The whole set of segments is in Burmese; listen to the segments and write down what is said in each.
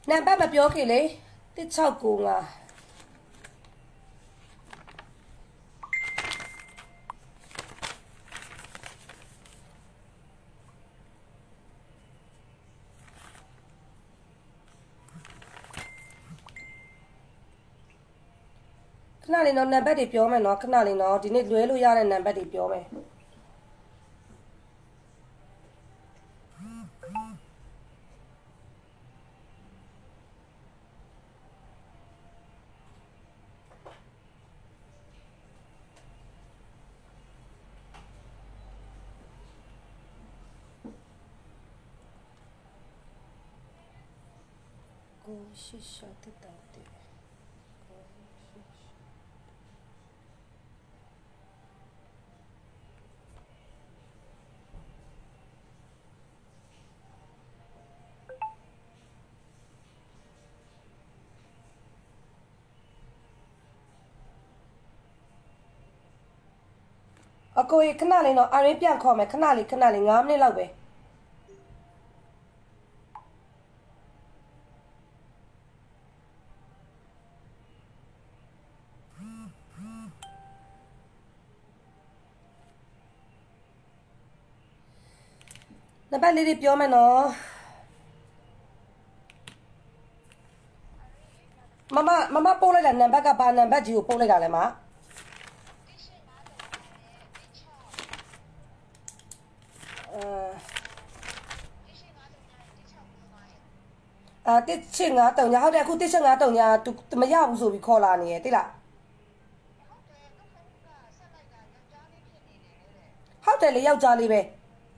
nằm bắt mà biểu kì lấy tít sau cùng à cái nào nó nằm bắt để biểu mày nó cái nào nó thì nên lưới lui ra này nằm bắt để biểu mày cô xí xả tít tao tít cô ấy cái nào nó anh ấy biết không mày cái nào ngắm nên lâu vậy nằm bắt lấy đi biểu mày nó mama bố lại là nằm bắt cả ba nằm bắt chịu bố lại cả lại mà tiết chuyện ngã tàu nhà họ đây khu tiết chuyện ngã tàu nhà tụi mấy nhà cũng rồi bị khó là nè, thế là họ đây lấy nhau trả đi về,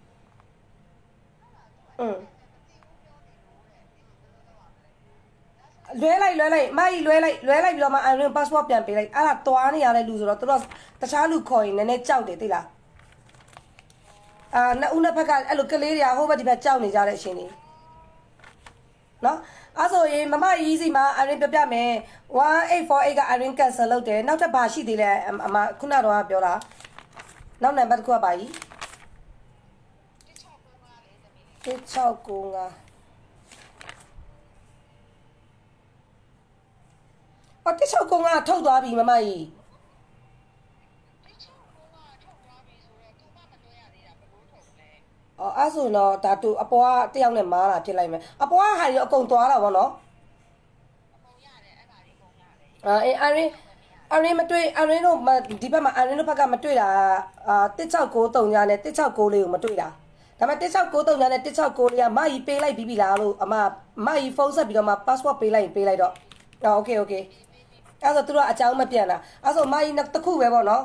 lưới lại, mai lưới lại vì mà anh passport biển về lại, là toán này là lùi rồi, tôi ta trả lùi coin này cháu để thế là, na una phải cái lúc cái lấy ra, hôm nay thì phải cháu này ra đấy xin đi. Nó, rồi mama easy mà anh biết mẹ, 184 cái anh cancel lâu thế, nào cho bà sĩ đi là màคุณnào đó biểu là, nào này bắt qua bà ấy, cái cháu cùng cái cháu cùng thâu đoá bị mama ấy, rồi nó ta tụ apo tiêu này mà là thế này mà apo hay là công toán là bọn nó anh mà tôi anh nó mà đi ba mà anh nó bắt mà tôi là tết sau cố tàu nhà này tết sau cố liều mà tôi là mà tết sau cố tàu nhà này tết sau cố liều mà ý pay lại bị là luôn mà ý phone sao bị mà passport pay lại đó ok rồi tôi là cháu mà tiền rồi mà ý nó tất khu về bọn nó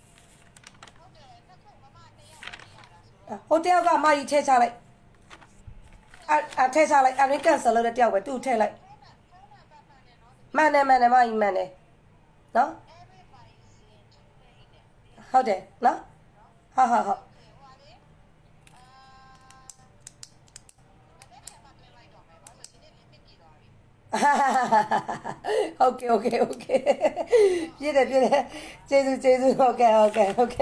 hotel cái mai thay trả lại thay trả lại anh ấy cancel rồi tiêu vậy tu thay lại mà này đó how đấy đó ha ok biết đấy Jesu ok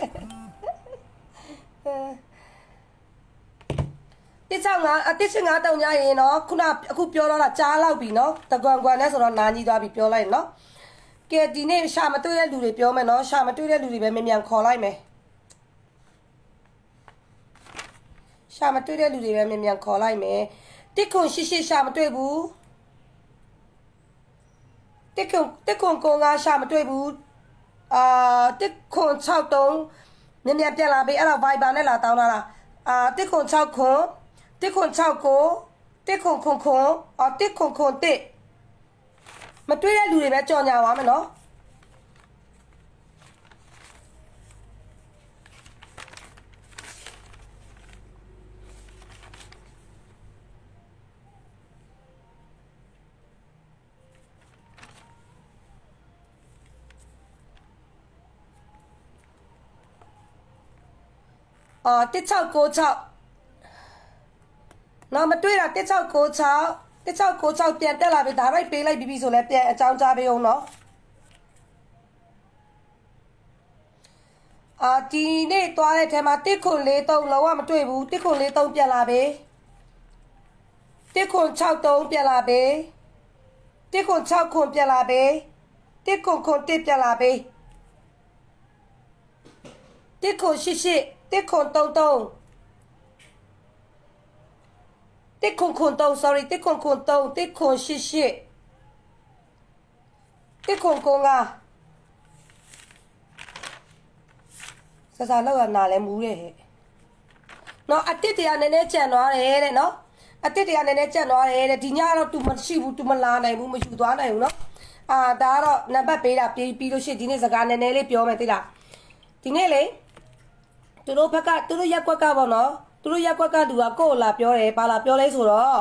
tiết sinh ngã tàu nhà ấy nó khu biểu đó là cha lao bị nó ta quan này rồi nó gì đó bị biểu lại nó cái đi này sao mà tôi đã lùi biểu mà nó sao mà tôi đã lùi về mình miệng khó lại mày sao mà tôi đã lùi về mình miệng khó lại mày tiết con xí sao mà tôi bù tiết con cô ngã sao mà tôi bù tiết con sao tông nên em biết là bị ở vài bạn này là tao là tiết con sao khốn tiết con sao cố tiết con tiết con tệ mà tôi đã lùi về cho nhà mà nó tiết cháu nó mà tôi là tiết cháu cố cháu tiền tên là bị đá lại bê lại bị rồi lại tiền cháu ra bê ông nó thì này toa này mà tiết khôn lấy tông lâu mà tôi bù tiết khôn lấy tông tiền là bê တစ်ခွန်63ပြန်လာပြီတစ်ခွန်6ခွန်ပြန်လာပြီတစ်ခွန်ခွန်1ပြန်လာပြီတစ်ခွန်88တစ်ခွန်33တစ်ခွန်ခွန်3 sorry တစ်ခွန်ခွန်3တစ်ခွန်88တစ်ခွန်ခွန်5စားလောက်ရနာလဲမူးတဲ့ဟဲ့နော်အတစ်တရားနည်းနည်းကြံသွားတယ်တဲ့နော်အတစ်တရားနည်းနည်းကြံသွားတယ်တဲ့ဒီညတော့ तू မရှိဘူး तू မလာနိုင်ဘူးမယူသွားနိုင်ဘူးနော်ဒါကတော့နံပါတ်ပေးတာပြီးလို့ရှိရင်ဒီနေ့စကားနည်းနည်းလေးပြောမယ်သိလားဒီနေ့လေသူတို့ဘက်ကသူတို့ရက်ကွက်ကပေါ့နော်သူတို့ရက်ကွက်ကလူကကိုယ်လာပြောတယ်ဘာလာပြောလဲဆိုတော့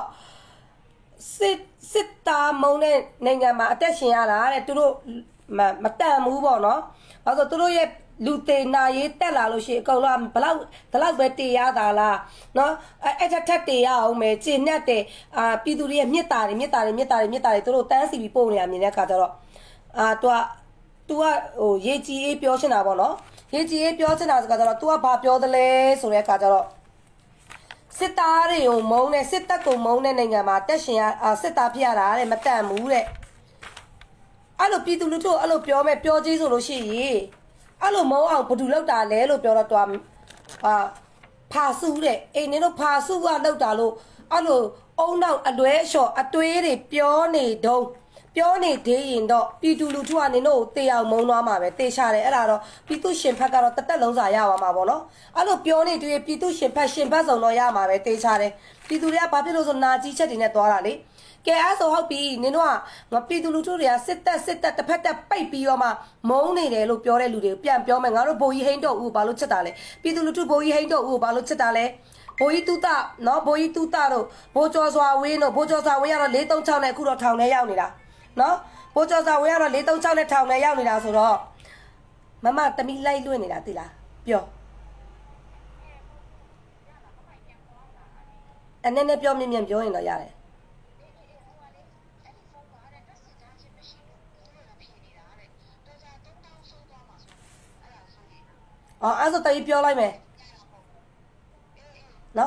စစ်သားမုံတဲ့နိုင်ငံမှာအသက်ရှင်ရတာတဲ့သူတို့မတန်ဘူးပေါ့နော်ဘာလို့သူတို့ရဲ့လူတေနာရေးတက်လာလို့ရှိရင်အကောင်လုံးဘလောက်ပဲတေရတာလားနော်အဲ့ထက်တေရအောင်မယ်ကျင်နဲ့တယ်ပြည်သူတွေရဲ့မြစ်တာတွေသူတို့တန်းစီပြီးပို့နေရမြင်တဲ့အခါကျတော့तू ကဟိုရေးကြီးအေးပြောချင်တာပေါ့နော်ရေးကြီးအေးပြောချင်တာဆိုတော့ तू ကဘာပြောသလဲဆိုတဲ့အခါကျတော့စစ်သားတွေကိုမုန်းတဲ့စစ်တပ်ကိုမုန်းတဲ့နိုင်ငံမှာတက်ရှင်ရစစ်သားဖြစ်ရတာတဲ့မတန်ဘူးတဲ့အဲ့လိုပြည်သူလူထုအဲ့လိုပြောမယ်ပြောကြီးဆိုလို့ရှိရင်အဲ့လိုမုန်းအောင်ဘယ်သူလောက်တာလဲလို့ပြောတော့ तू ဖာစုတဲ့အိမ်နင်တို့ဖာစုကလောက်တာလို့အဲ့လိုအုံနောက်အလွဲလျှော်အတွေးတွေပြောနေတော့ပြောနေသေးရင်တော့ပြည်သူလူထုကနင်တို့တေအောင်မုန်းသွားမှာပဲတေချတယ်အဲ့ဒါတော့ပြည်သူရှင်ဖက်ကတော့တက်လုံးစာရပါမှာပေါ့နော်အဲ့လိုပြောနေတွေ့ပြည်သူရှင်ဖက်စုံတော့ရမှာပဲတေချတယ်ပြည်သူတွေကဘာဖြစ်လို့ဆိုနာကြီးချက်တွေနဲ့သွားတာလေကဲအဲ့ဆိုဟုတ်ပြီနင်တို့ကပြည်သူလူထုတွေကစစ်တပ်တစ်ဖက်တက်ပိတ်ပြီးတော့မှမုန်းနေတယ်လို့ပြောတဲ့လူတွေပြန်ပြောမယ်ငါတို့ဘိုးကြီးဟိန်းတော့ဦးဘာလို့ချက်တာလဲပြည်သူလူထုဘိုးကြီးဟိန်းတော့ဦးဘာလို့ချက်တာလဲဘိုးကြီးတူတာနော်ဘိုးကြီးတူတာတို့ဘိုးကျော်စွာဝင်းတို့ဘိုးကျော်စွာဝင်းကတော့436နဲ့အခုတော့ထောင်ထဲရောက်နေတာနော်ဘိုးကျော်စွာဝင်းကတော့436နဲ့ထောင်ထဲရောက်နေတာဆိုတော့မမတမီလိုက်လွင့်နေတာသိလားပြောအနေနဲ့ပြောမြင်ပြောရင်တော့ရတယ်အဲ့ဆိုတည်းပြောလိုက်မယ်နော်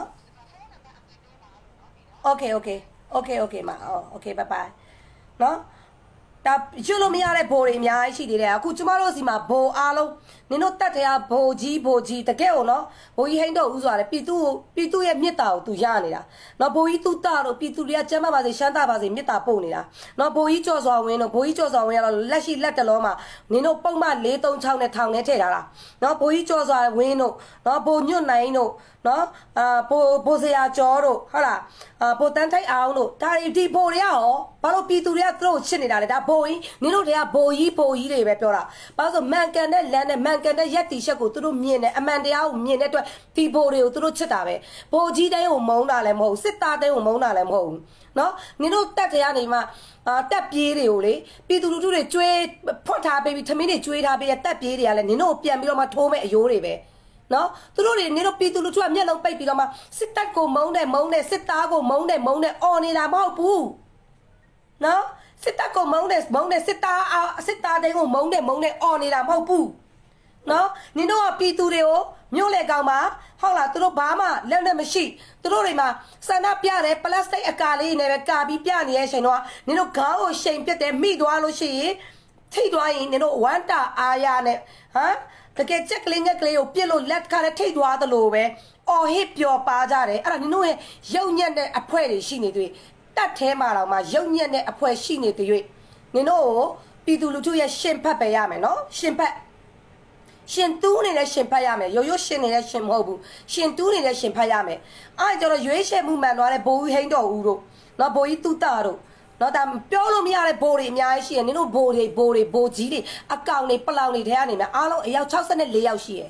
okay မokay bye bye နော်ဒါရွလို့မရတဲ့ဘိုးတွေအများကြီးရှိသေးတယ်အခုကျမတို့စီမှာဘိုးအားလုံးနင်တို့တက်တဲ့ဘိုးကြီးတကယ်ကိုနော်ဘိုးကြီးဟိန်းတော့ဦးဆိုရတယ်ပြည်သူရဲ့မြစ်တာကိုသူရနေတာနော်ဘိုးကြီးသူတာတို့ပြည်သူတွေကကျမ်းမာပါစေရှမ်းသာပါစေမြစ်တာပို့နေတာနော်ဘိုးကြီးကျော်စွာဝင်းတို့ဘိုးကြီးကျော်စွာဝင်းကတော့လက်ရှိလက်တလုံးမှာနင်တို့ပုံမှန်436နဲ့ထောင်ထဲထည့်ထားတာနော်ဘိုးကြီးကျော်စွာဝင်းတို့နော်ဘိုးညွတ်နိုင်တို့နော်ဘိုးစရာကျော်တို့ဟုတ်လားဘိုးတန်းထိုက်အောင်တို့ဒါဒီဘိုးတွေကရောဘာလို့ပြည်သူတွေကသူတို့ချစ်နေတာလဲဒါဘိုးကြီးနင်တို့တွေကဘိုးကြီးတွေပဲပြောတာဘာလို့ဆိုမှန်ကန်တဲ့လမ်းနဲ့မှန်ကန်တဲ့ရက်တီချက်ကိုသူတို့မြင်တယ်အမှန်တရားကိုမြင်တဲ့အတွက်ဒီဘိုးတွေကိုသူတို့ချစ်တာပဲဘိုးကြီးတိုင်းကိုမုန်းတာလည်းမဟုတ်စစ်သားတိုင်းကိုမုန်းတာလည်းမဟုတ်ဘူးနော်နင်တို့တက်တရားနေမှာတက်ပြေးတွေကိုလေပြည်သူလူထုတွေကျွေးဖွက်ထားပေးပြီးထမင်းတွေကျွေးထားပေးတဲ့တက်ပြေးတွေကလည်းနင်တို့ပြန်ပြီးတော့မှထိုးမဲ့အယိုးတွေပဲနော်သူတို့တွေနင်တို့ပြည်သူလူထုကမျက်လုံးပိတ်ပြီးတော့မှစစ်တပ်ကိုမုန်းတယ်စစ်သားကိုမုန်းတယ်အော်နေတာမဟုတ်ဘူးနော်စစ်တပ်ကိုမုန်းတယ်စစ်သားတိုင်းကိုမုန်းတယ်အော်နေတာမဟုတ်ဘူးနော်နင်တို့ကပြည်သူတွေကိုမြို့လေကောင်မှာဟုတ်လားသူတို့ဘာမှလက်နဲ့မရှိသူတို့တွေမှာဆန္ဒပြတယ်ပလတ်စတစ်အကာလေးနဲ့ပဲကာပြီးပြနေရဲ့ရှင်တော့နင်တို့ခေါင်းကိုရှိန်ပြတ်တယ်မိသွားလို့ရှိရင်ထိတ်သွားရင်နင်တို့ဝမ်းတာအားရနဲ့တကယ်ချက်ကလေးငက်ကလေးကိုပြစ်လို့လက်ခါနဲ့ထိတ်သွားသလိုပဲအော်ဟစ်ပျော်ပါကြတယ်အဲ့ဒါနင်တို့ရဲ့ရုပ်ညက်တဲ့အဖွဲတွေရှိနေတွေ့တတ်ထဲမှာတော့မှရုပ်ညက်တဲ့အဖွဲရှိနေတွေ့နင်တို့ကိုပြည်သူလူထုရဲ့ရှင်ဖတ်ပဲရမယ်နော်ရှင်ဖတ်ရှင်တူးနေတဲ့ရှင်ဖတ်ရမယ်ရိုးရှင်နေတဲ့ရှင်မဟုတ်ဘူးရှင်တူးနေတဲ့ရှင်ဖတ်ရမယ်အဲ့ကျတော့ရွေးချယ်မှုမှန်သွားတဲ့ဘိုးကြီးဟိန်းတော်ဦးတို့နော်ဘိုးကြီးတူတာတို့နော်ဒါပြောလို့မရတဲ့ဘိုးတွေအများကြီးရှိတယ်နင်တို့ဘိုးကြီးတွေအကောင်တွေပလောင်တွေထဲကနေမှအားလုံးအယောက်64ယောက်ရှိရယ်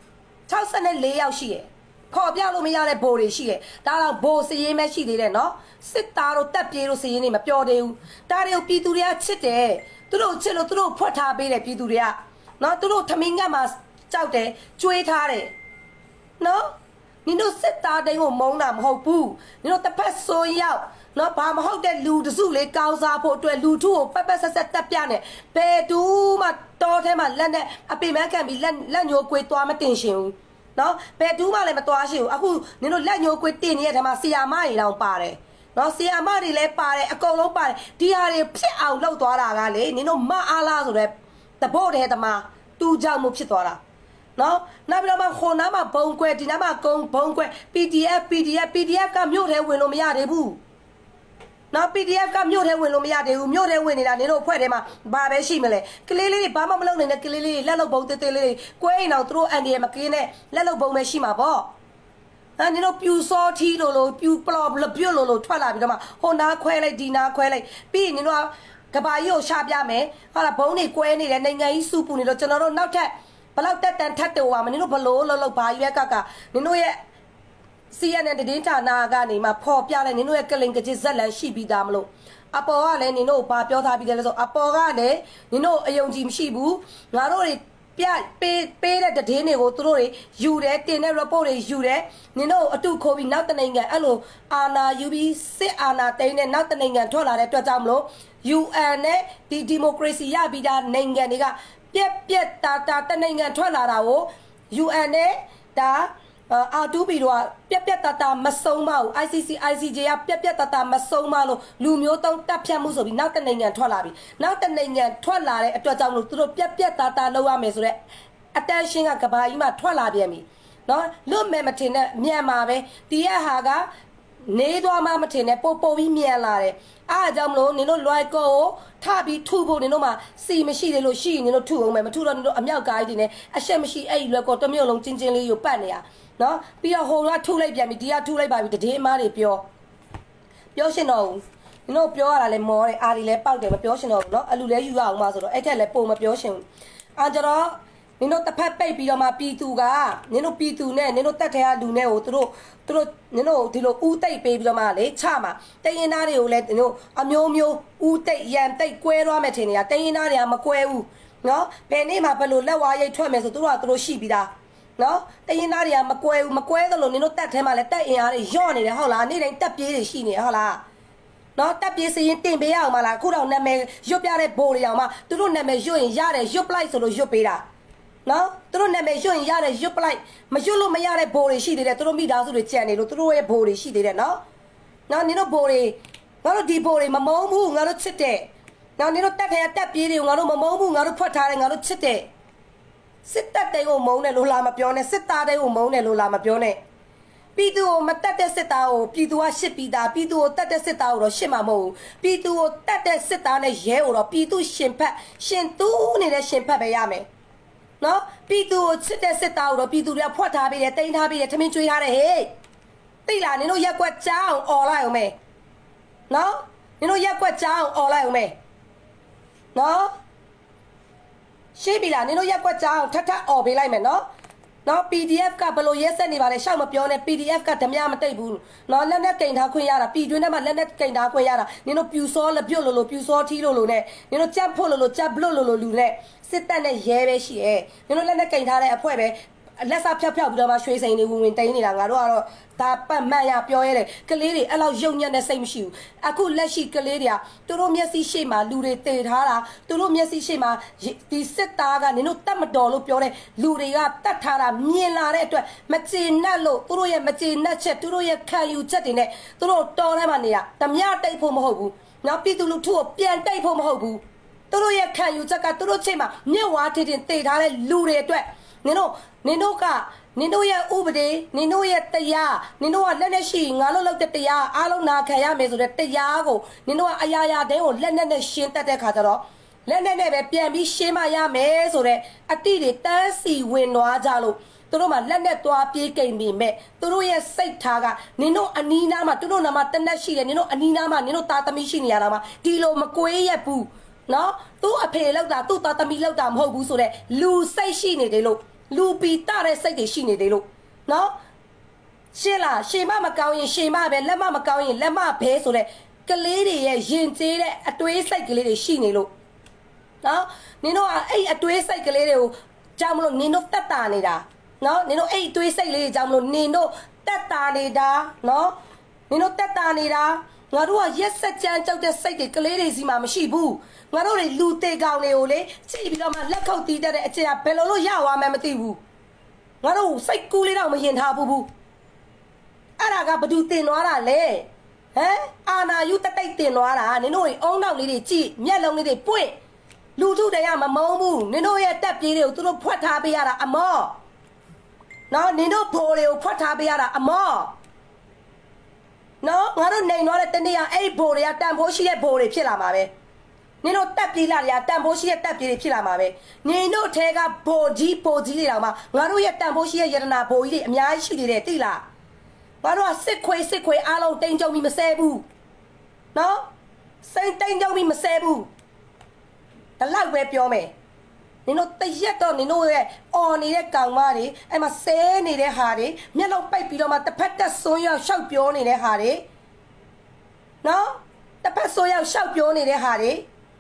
64ယောက်ရှိရယ်ခေါ်ပြလို့မရတဲ့ဘိုးတွေရှိတယ်ဒါတော့ဘိုးစည်ရင်းပဲရှိသေးတယ်နော်စစ်သားတို့တက်ပြေးတို့စည်ရင်းတွေမပြောသေးဘူးဒါတွေကိုပြည်သူတွေကချစ်တယ်သူတို့ချစ်လို့သူတို့ဖွက်ထားပေးတယ်ပြည်သူတွေကနော်သူတို့ထမင်းငတ်မှာကြောက်တယ်ကျွေးထားတယ်နော်နင်တို့စစ်သားတိုင်းကိုမုန်းတာမဟုတ်ဘူးနင်တို့တစ်ဖက်ဆိုရောက်နော်ဘာမဟုတ်တဲ့လူတစုလေးကောင်းစားဖို့အတွက်လူထုကိုပက်ပက်ဆက်ဆက်တက်ပြနေဘယ်သူမှတောထဲမှာလက်နဲ့အပိမန်းခံပြီးလက်ညိုကွေးသွားမတင်ရှင်ဘူးနော်ဘယ်သူမှလည်းမသွားရှင်ဘူးအခုနင်တို့လက်ညိုကွေးတင်နေတဲ့ထဲမှာဆီယာမကြီးတောင်ပါတယ်နော်ဆီယာမတွေလည်းပါတယ်အကုန်လုံးပါတယ်ဒီဟာတွေဖြစ်အောင်လုပ်သွားတာကလေနင်တို့မအားလားဆိုတဲ့တဘော့တဲ့တမတူကြောင်မှုဖြစ်သွားတာနော်နောက်ပြီးတော့မှခုနားမှာဘုံကွဲဒီနားမှာကုန်းဘုံကွဲ PDF ကမြို့ထဲဝင်လို့မရသေးဘူးနော် PDF ကမြို့ထဲဝင်လို့မရသေးဘူးမြို့ထဲဝင်နေတာနင်တို့အဖွဲ့ထဲမှာဘာပဲရှိမလဲကလေးလေးတွေဘာမှမလုပ်နိုင်တဲ့ကလေးလေးတွေလက်လုပ်ဘုံတေးသေးလေးတွေကွဲအိမ်အောင်သူတို့အန်ဒီရမကင်းနဲ့လက်လုပ်ဘုံပဲရှိမှာပေါ့နင်တို့ပြူစောထီလို့ပြူပလော်ပြုတ်လို့ထွက်လာပြီးတော့မှဟိုနားခွဲလိုက်ဒီနားခွဲလိုက်ပြီးနင်တို့ကဘာကြီးကိုရှာပြမယ်ဟာဘုံတွေကွဲနေတယ်နိုင်ငံကြီးစုပူနေတော့ကျွန်တော်တို့နောက်ထပ်ဘလောက်တက်တန်ထတ်တော်ပါမနင်တို့ဘလို့လောက်ဘာရွက်ကနင်တို့ရဲ့ CNN တင်းဌာနကနေမှဖော်ပြလိုက်နင်တို့ရဲ့ကလင်ကကြစ်ဇက်လန်ရှိပြီးသားမလို့အပေါ်ကလည်းနင်တို့ဘာပြောထားပြီးတယ်လဲဆိုအပေါ်ကလည်းနင်တို့အယုံကြည်မရှိဘူးငါတို့တွေပြပေးတဲ့တည်င်းတွေကိုသူတို့တွေယူတယ်တင်တဲ့ report တွေယူတယ်နင်တို့အတူခိုးပြီးနောက်တနိုင်ငံအဲ့လိုအာနာယူပြီးစစ်အာနာတိန်နဲ့နောက်တနိုင်ငံထွက်လာတဲ့အတွက်ကြောင့်မလို့ UN နဲ့ဒီမိုကရေစီရပြီးသားနိုင်ငံတွေကပြက်တာတနိုင်ငံထွက်လာတာကို UN နဲ့ဒါR2P တို့ကပြက်တာမဆုံးမဘူး ICJ ကပြက်တာမဆုံးမလို့လူမျိုးတုံးတပ်ဖြတ်မှုဆိုပြီးနောက်တနိုင်ငံထွက်လာပြီနောက်တနိုင်ငံထွက်လာတဲ့အတွက်ကြောင့်လို့သူတို့ပြက်တာလောက်ရမယ်ဆိုတော့ attention ကကဘာကြီးမှာထွက်လာပြန်ပြီနော်လွတ်မယ်မထင်တဲ့မြန်မာပဲဒီရဟာကနေသွားမှမထင်နဲ့ပို့ပြီးမြန်လာတယ်အားကြောင့်မလို့နင်တို့လွိုက်ကိုထပြီးထုဖို့နင်တို့မှာစီမရှိသေးလို့ရှိရင်နင်တို့ထုအောင်မယ်မထုတော့နင်တို့အမြောက်ကားကြီးတွေနဲ့အရှက်မရှိအဲ့လွိုက်ကိုတစ်မျိုးလုံးချင်းချင်းလေးကိုပတ်နေရနော်ပြီးတော့ဟိုကထုလိုက်ပြန်ပြီဒီကထုလိုက်ပါပြီတည်င်းအမားတွေပြောရှင်တော့ဘူးနင်တို့ပြောရတာလဲမောတယ်အာဒီလဲပေါက်တယ်မပြောရှင်တော့ဘူးနော်အလူလဲယူရအောင်ပါဆိုတော့အဲ့ထက်လဲပုံမပြောရှင်ဘူးအာကြတော့နင်တို့တစ်ဖက်ပိတ်ပြီးတော့မှပြည်သူကနင်တို့ပြည်သူနဲ့နင်တို့တက်ထဲကလူနဲ့ကိုသူတို့နင်တို့ဒီလိုဥသိပ်ပေးပြီးတော့မှလေချမှာတရင်သားတွေကိုလည်းနင်တို့အမျိုးဥသိပ်ရန်သိပ်ကွဲသွားမယ်ထင်နေတာတရင်သားတွေကမကွဲဘူးနော်ဘယ်နေ့မှဘယ်လိုလက်ဝါးရိတ်ထွက်မယ်ဆိုသူတို့ရှိပြီးသားနော်တရင်သားတွေကမကွဲသလိုနင်တို့တက်ထဲမှာလည်းတက်အင်အားတွေညော့နေတယ်ဟုတ်လားနေ့တိုင်းတက်ပြေးတွေရှိနေဟုတ်လားနော်တက်ပြေးစရင်တင်ပေးရအောင်မလားခုတော့နာမည်ရွတ်ပြတဲ့ဘိုးတွေအောင်မှသူတို့နာမည်ရွတ်ရင်ရတယ်ရွတ်ပလိုက်ဆိုလို့ရွတ်ပေးတာနော်သူတို့နာမည်ရွတ်ရင်ရတယ်ရွတ်ပလိုက်မရွတ်လို့မရတဲ့ဘိုးတွေရှိသေးတယ်သူတို့မိသားစုတွေကြံနေလို့သူတို့ရဲ့ဘိုးတွေရှိသေးတယ်နော်နင်တို့ဘိုးတွေငါတို့ဒီဘိုးတွေမမုန်းဘူးငါတို့ချစ်တယ်နော်နင်တို့တက်ထဲတက်ပြေးတွေကိုငါတို့မမုန်းဘူးငါတို့ဖွက်ထားတယ်ငါတို့ချစ်တယ်စစ်တပ်တဲ့ကိုမုန်းတယ်လို့လာမပြောနဲ့စစ်သားတဲ့ကိုမုန်းတယ်လို့လာမပြောနဲ့ပြည်သူကိုမတက်တဲ့စစ်သားကိုပြည်သူကရှစ်ပြီးသားပြည်သူကိုတက်တဲ့စစ်သားကိုတော့ရှစ်မှာမဟုတ်ဘူးပြည်သူကိုတက်တဲ့စစ်သားနဲ့ရဲကိုတော့ပြည်သူရှင်ဖက်ရှင်သူနေတဲ့ရှင်ဖက်ပဲရမယ်နော်ပြည်သူကိုချစ်တဲ့စစ်သားကိုတော့ပြည်သူတွေကဖွက်ထားပြီးတယ်တိန်းထားပြီးတယ်ထမင်းကျွေးထားတယ်ဟေးသိလားနင်တို့ရက်ကွက်ကြောင်းអော်လိုက်အောင်မယ်နော်နင်တို့ရက်ကွက်ကြောင်းអော်လိုက်အောင်မယ်နော်ရှင်းပြီလားနင်တို့ရက်ကွက်ကြောင်းထပ်អော်ပေးလိုက်မယ်နော်PDF ကဘလို့ရဲဆက်နေပါလဲရှောက်မပြောနဲ့ PDF ကဓမြမတိတ်ဘူးနော်လက်နဲ့ကင်ထားခွင့်ရတာပြည်တွင်းထဲမှာလက်နဲ့ကင်ထားခွင့်ရတာနင်တို့ပြူစောလက်ပြုတ်လို့ပြူစောထီးလို့နဲ့နင်တို့ကြက်ဖို့လို့ကြက်ဘလို့လို့လူနဲ့စစ်တပ်နဲ့ရဲပဲရှိရဲ့နင်တို့လက်နဲ့ကင်ထားတဲ့အဖွဲ့ပဲလက်စားဖြောက်ပြီးတော့မှရွှေစိန်တွေဝင်တိန်နေတာငါတို့ကတော့ဒါပတ်မှန်ရပြောရတယ်ကလေးတွေအဲ့လောက်ယုံညံ့တဲ့စိတ်မရှိဘူးအခုလက်ရှိကလေးတွေကသူတို့မျက်စိရှေ့မှာလူတွေတည်ထားတာသူတို့မျက်စိရှေ့မှာဒီစစ်သားကနင်တို့တတ်မတော်လို့ပြောတဲ့လူတွေကတတ်ထားတာမြင်လာတဲ့အတွက်မကျေနပ်လို့သူတို့ရဲ့မကျေနပ်ချက်သူတို့ရဲ့ခံယူချက်တွေနဲ့သူတို့တော်ထဲမှာနေတာဓမြတိတ်ဖို့မဟုတ်ဘူးနောက်ပြည်သူလူထုကိုပြန်တိတ်ဖို့မဟုတ်ဘူးသူတို့ရဲ့ခံယူချက်ကသူတို့ချိန်မှာမြက်ဝါထင်တည်ထားတဲ့လူတွေအတွက်နင်တို့ရဲ့ဥပဒေနင်တို့ရဲ့တရားနင်တို့ကလက်နဲ့ရှိငါလို့လုပ်တဲ့တရားအားလုံးနာခံရမယ်ဆိုတဲ့တရားကိုနင်တို့ကအရာရာတိုင်းကိုလက်နဲ့ရှင်းတတ်တဲ့ခါကျတော့လက်နဲ့ပဲပြန်ပြီးရှင်းမရမယ်ဆိုတဲ့အတိတွေတန်းစီဝင်သွားကြလို့သူတို့မှလက်နဲ့သွားပြေးကိမ်ပြီးမဲ့သူတို့ရဲ့စိတ်ထားကနင်တို့အနီးနားမှာသူတို့နာမှာတနက်ရှိတယ်နင်တို့အနီးနားမှာနင်တို့သားသမီးရှိနေရတာမှာဒီလိုမကွေးရက်ဘူးနော်သူ့အဖေလောက်တာသူ့သားသမီးလောက်တာမဟုတ်ဘူးဆိုတဲ့လူစိတ်ရှိနေတယ်လို့လူပီတာတဲ့စိတ်တွေရှိနေသေးလို့နော်ရှင်းလားရှေမမကောင်းရင်ရှေမပဲလက်မမကောင်းရင်လက်မဘဲဆိုတဲ့ကလေးတွေရဲ့ရင်ကျေးတဲ့အတွေးစိတ်ကလေးတွေရှိနေလို့နော်နင်တို့ကအဲ့အတွေးစိတ်ကလေးတွေကိုကြောက်မလို့နင်တို့တက်တာနေတာနော်နင်တို့အဲ့အတွေးစိတ်လေးတွေကြောက်မလို့နင်တို့တက်တာနေတာနော်နင်တို့တက်တာနေတာငါတို့ကရက်ဆက်ကြမ်းကြောက်တဲ့စိတ်တွေကလေးတွေစီမှာမရှိဘူးငါတို့တွေလူသေးကောင်တွေကိုလေကြည့်ပြီးတော့မှလက်ခုပ်တီးတတ်တဲ့အချက်ဘယ်လိုရသွားမှမသိဘူးငါတို့စိတ်ကူးလေးတော့မရင်ထားဘူးအဲ့ဒါကဘသူတင်သွားတာလဲဟအာနာယူတက်တင်သွားတာနင်တို့အုံနောက်လေးတွေကြည့်မျက်လုံးလေးတွေပွင့်လူထုတွေကမမုန်းဘူးနင်တို့ရဲ့တက်ပြေးတွေကိုသူတို့ဖွက်ထားပေးရတာအမောနော်နင်တို့ဖိုးတွေကိုဖွက်ထားပေးရတာအမောနော်ငါတို့နေသွားတဲ့တနေ့ကအဲ့ဖိုးတွေကတန်ဖိုးရှိတဲ့ဖိုးတွေဖြစ်လာမှာပဲနင်တို့တက်ပြေးလာတွေကတန်ဖိုးရှိတဲ့တက်ပြေးတွေဖြစ်လာမှာပဲနင်တို့ထဲကဖိုးကြီးတွေတောင်မှငါတို့ရဲ့တန်ဖိုးရှိတဲ့ယတနာဖိုးကြီးတွေအများကြီးရှိနေတယ်သိလားငါတို့ကစစ်ခွေအားလုံးတင်းကြုံပြီးမဆဲဘူးနော်စိတ်တင်းကြုံပြီးမဆဲဘူးဒါလောက်ပဲပြောမယ်နင်တို့တရက်တော့နင်တို့ရဲ့အော်နေတဲ့ကောင်မတွေအဲ့မှာဆဲနေတဲ့ဟာတွေမျက်လုံးပိတ်ပြီးတော့မှတစ်ဖက်တက်ဆွန်းရောက်ရှောက်ပြောနေတဲ့ဟာတွေနော်တစ်ဖက်ဆွန်းရောက်ရှောက်ပြောနေတဲ့ဟာတွေ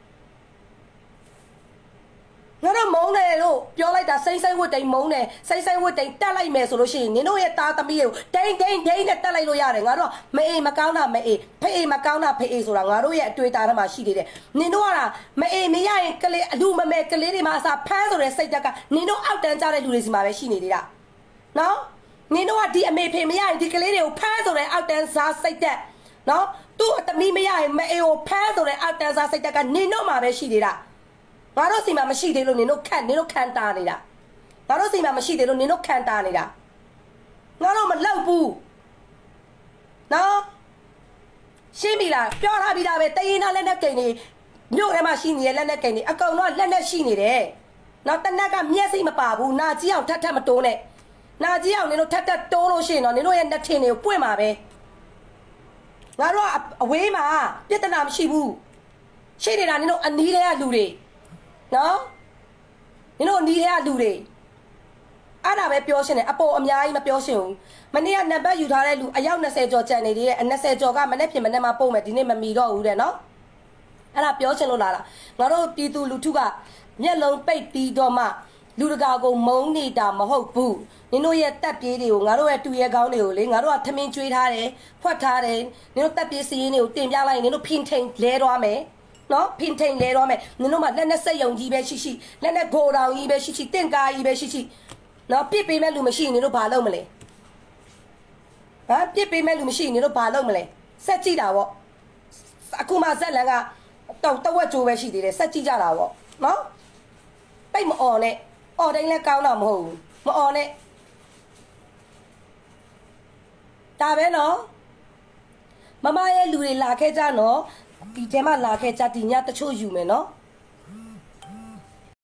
ငါတို့မုန်းတယ်လို့ပြောလိုက်တာစိမ့်ဝတ်တိမ်မုန်းတယ်စိမ့်ဝတ်တိမ်တက်လိုက်မယ်ဆိုလို့ရှိရင်နင်တို့ရဲ့သားသမီးတွေကိုဒိန်းနဲ့တက်လိုက်လို့ရတယ်ငါတို့မအေးမကောင်းတာမအေးဖေးအေးမကောင်းတာဖေးအေးဆိုတာငါတို့ရဲ့အတွေ့အတာထဲမှာရှိသေးတယ်နင်တို့ကမအေးမရရင်ကလေးအလူမမဲကလေးတွေမှာအစားဖမ်းဆိုတဲ့စိတ်တက်ကနင်တို့အောက်တန်းကြတဲ့လူတွေစီမှာပဲရှိနေသေးတာနော်နင်တို့ကဒီအမေဖေမရရင်ဒီကလေးတွေကိုဖမ်းဆိုတဲ့အောက်တန်းစားစိတ်တက်နော်သူ့အသမီးမရရင်မအေးကိုဖမ်းဆိုတဲ့အောက်တန်းစားစိတ်တက်ကနင်တို့မှာပဲရှိသေးတာငါတို့စီမှာမရှိသေးလို့နင်တို့ခံတာနေတာငါတို့စီမှာမရှိသေးလို့နင်တို့ခံတာနေတာငါတို့မလောက်ဘူးနော်ရှင်းပြီလားပြောထားပြီးသားပဲတရင်သားလက်နဲ့ကိန်နေမြို့ထဲမှာရှိနေတဲ့လက်နဲ့ကိန်နေအကောင်တော့လက်နဲ့ရှိနေတယ်နော်တနက်ကမျက်စိမပါဘူးနာကြီးအောင်ထပ်မတိုးနဲ့နာကြီးအောင်နင်တို့ထပ်တိုးလို့ရှိရင်တော့နင်တို့ရဲ့နှထင်တွေကိုပွင့်မှာပဲငါတို့ကအဝေးမှာပြဿနာမရှိဘူးရှိနေတာနင်တို့အနီးတွေကလူတွေနော်နင်တို့အနီးထဲကလူတွေအဲ့ဒါပဲပြောရှင်တယ်အပေါ်အများကြီးမပြောရှင်ဘူးမနေ့ကနံပါတ်ယူထားတဲ့လူအယောက်20ကျော်ကြံနေသေးတယ်20ကျော်ကမနေ့ပြင်မနေ့မှပို့မယ်ဒီနေ့မမီတော့ဘူးတဲ့နော်အဲ့ဒါပြောရှင်လို့လာတာငါတို့ပြည်သူလူထုကမျက်လုံးပိတ်ပြီးတော့မှလူတကာကိုမုန်းနေတာမဟုတ်ဘူးနင်တို့ရဲ့တက်ပြေးတွေကိုငါတို့ရဲ့တူရဲကောင်းတွေကိုလေငါတို့ကထမင်းကျွေးထားတယ်ဖွက်ထားတယ်နင်တို့တက်ပြေးစီးရင်တွေကိုတင်ပြလိုက်နင်တို့ဖင်ထိန်လဲသွားမယ်နော်ဖင်ထိန်လဲတော့မယ်နင်တို့မှလက်နဲ့စက်ယုံကြီးပဲရှိလက်နဲ့ဂိုတောင်ကြီးပဲရှိတင့်ကားကြီးပဲရှိနော်ပြစ်ပေးမဲ့လူမရှိရင်နင်တို့ဘာလုပ်မလဲပြစ်ပေးမဲ့လူမရှိရင်နင်တို့ဘာလုပ်မလဲစက်ကြည့်တာပေါ့အခုမှဇက်လန်ကတော့တဝက်ကြိုးပဲရှိသေးတယ်စက်ကြည့်ကြတာပေါ့နော်တိတ်မအော်နဲ့အော်တိုင်းလဲကောင်းတာမဟုတ်ဘူးမအော်နဲ့ဒါပဲနော်မမရဲ့လူတွေလာခဲ့ကြနော်ဒီထဲမှာလာခဲ့ကြဒီညတချို့ယူမယ်နော်